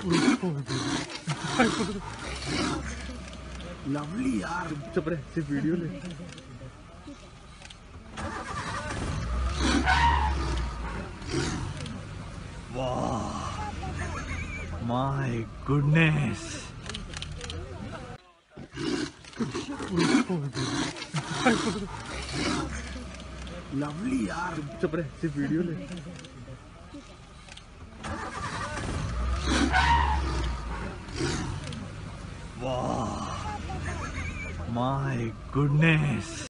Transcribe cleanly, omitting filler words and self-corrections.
Lovely यार, चुप रहे, सिर्फ वीडियो ले। वाह, माय गुडनेस। लवली यार, चुप रहे, सिर्फ वीडियो ले। वाह, माय गुडनेस।